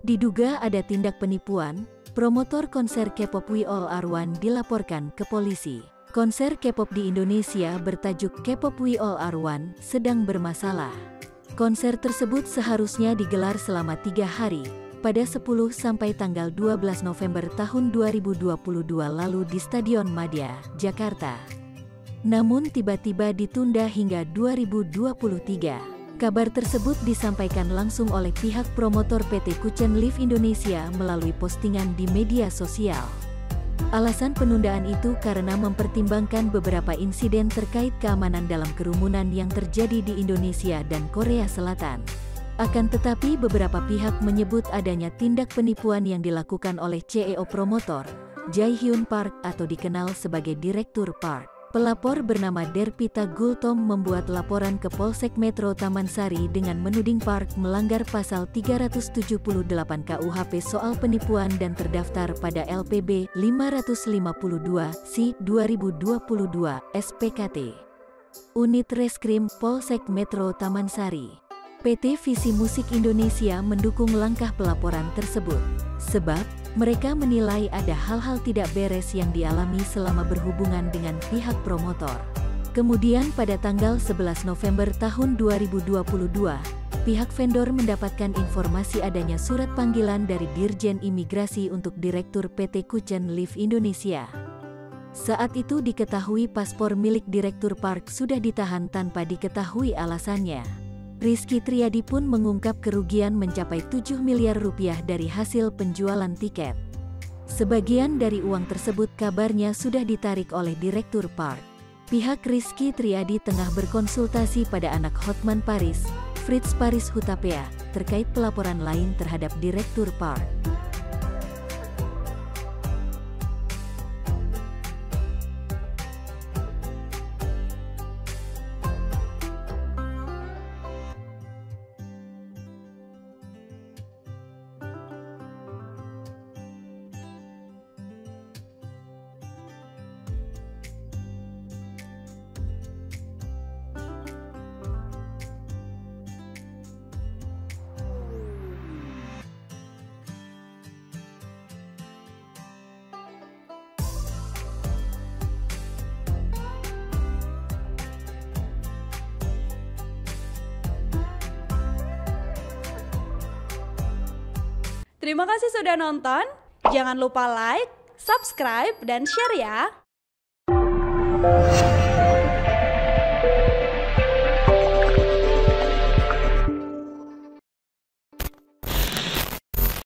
Diduga ada tindak penipuan, promotor konser K-pop We All Are One dilaporkan ke polisi. Konser K-pop di Indonesia bertajuk K-pop We All Are One sedang bermasalah. Konser tersebut seharusnya digelar selama 3 hari, pada 10 sampai tanggal 12 November tahun 2022 lalu di Stadion Madia, Jakarta. Namun tiba-tiba ditunda hingga 2023. Kabar tersebut disampaikan langsung oleh pihak promotor PT Kuchen Live Indonesia melalui postingan di media sosial. Alasan penundaan itu karena mempertimbangkan beberapa insiden terkait keamanan dalam kerumunan yang terjadi di Indonesia dan Korea Selatan. Akan tetapi beberapa pihak menyebut adanya tindak penipuan yang dilakukan oleh CEO promotor, Jae-hyun Park atau dikenal sebagai Direktur Park. Pelapor bernama Derpita Gultom membuat laporan ke Polsek Metro Taman Sari dengan menuding Park melanggar pasal 378 KUHP soal penipuan dan terdaftar pada LPB 552/2022 SPKT. Unit Reskrim Polsek Metro Taman Sari. PT Visi Musik Indonesia mendukung langkah pelaporan tersebut, sebab mereka menilai ada hal-hal tidak beres yang dialami selama berhubungan dengan pihak promotor. Kemudian pada tanggal 11 November tahun 2022, pihak vendor mendapatkan informasi adanya surat panggilan dari Dirjen Imigrasi untuk Direktur PT Kuchen Live Indonesia. Saat itu diketahui paspor milik Direktur Park sudah ditahan tanpa diketahui alasannya. Rizky Triadi pun mengungkap kerugian mencapai 7 miliar rupiah dari hasil penjualan tiket. Sebagian dari uang tersebut kabarnya sudah ditarik oleh Direktur Park. Pihak Rizky Triadi tengah berkonsultasi pada anak Hotman Paris, Fritz Paris Hutapea, terkait pelaporan lain terhadap Direktur Park. Terima kasih sudah nonton. Jangan lupa like, subscribe, dan share ya.